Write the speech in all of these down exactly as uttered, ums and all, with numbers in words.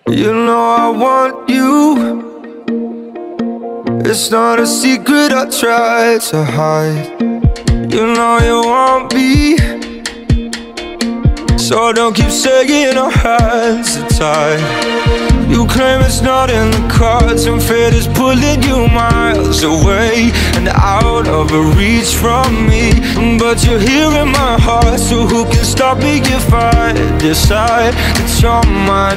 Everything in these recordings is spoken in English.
You know I want you. It's not a secret I try to hide. You know you want me, so don't keep saying our hands are tied. You claim it's not in the cards, and fate is pulling you miles away and out of reach from me. But you're here in my heart, so who can stop me if I decide that you're my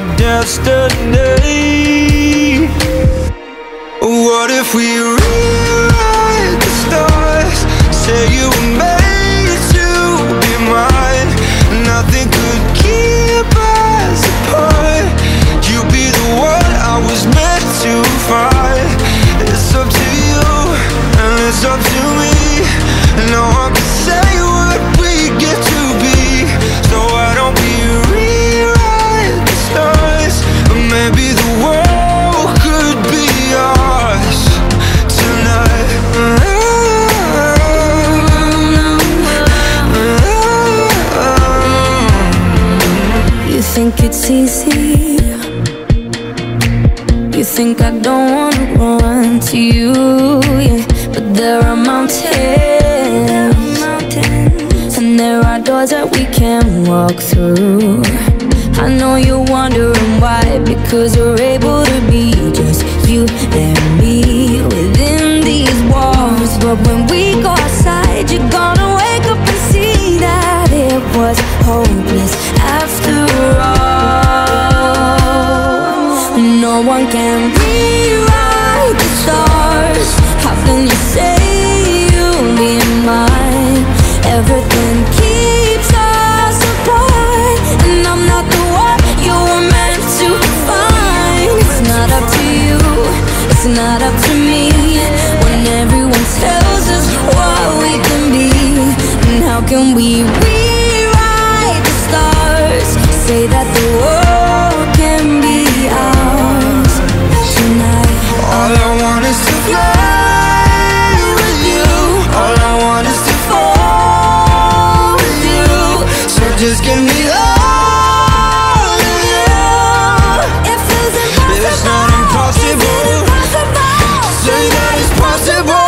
destiny? What if we rewrite the stars? Say you were made to be mine. Nothing could keep us apart. You'd be the one I was meant to find. It's up to you, and it's up to me. No one can say what we get to be. So why don't we rewrite the stars? Maybe the world could be ours tonight. You think it's easy? You think I don't wanna run to you, yeah. But there are mountains, and there are doors that we can walk through. I know you're wondering why, because you're able to be just you and me within these walls. But when we go outside, you're gonna wake up and see that it was hopeless after all. No one can rewrite the stars. How can you say you'll be mine? Everything keeps us apart, and I'm not the one you were meant to find. It's not up to you, it's not up to me, when everyone tells us what we can be. And how can we rewrite the stars? Say that the world can be ours tonight. All I want is to fly with you. All I want is to fall with you. So just give me all of you. It feels impossible. It's not impossible. Say that it's possible.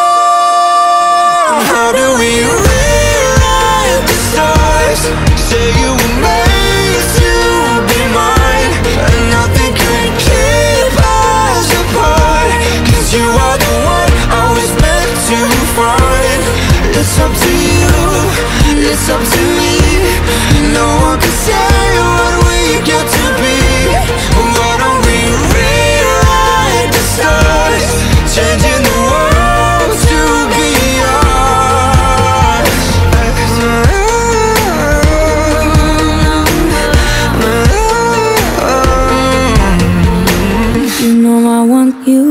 How do we rewrite the stars? Say you were made to be mine, and nothing can keep us apart. Cause you are the one I was meant to find. It's up to you, it's up to me. No one can say what we get to be. Why don't we rewrite the stars? Changing the world to be ours. You know I want you.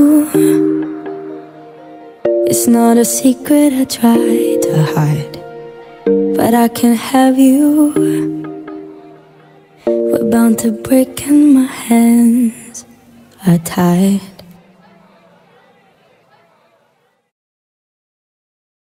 It's not a secret I try to hide, but I can have you. We're bound to break and my hands are tied.